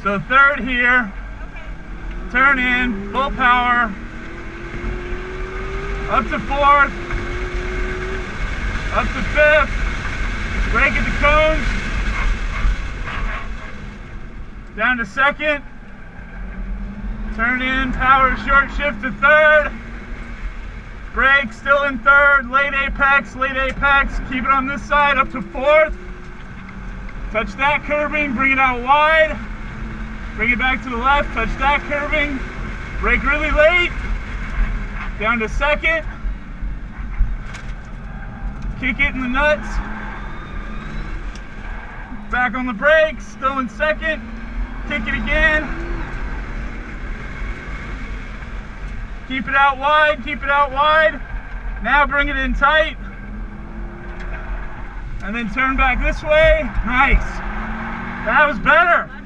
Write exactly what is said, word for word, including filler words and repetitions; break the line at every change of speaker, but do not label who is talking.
So third here, turn in, full power, up to fourth, up to fifth, brake at the cones, down to second, turn in, power short shift to third, brake still in third, late apex, late apex, keep it on this side, up to fourth, touch that curbing, bring it out wide, bring it back to the left, touch that curbing, brake really late, down to second, kick it in the nuts, back on the brakes, still in second, kick it again, keep it out wide, keep it out wide, now bring it in tight, and then turn back this way, nice, that was better.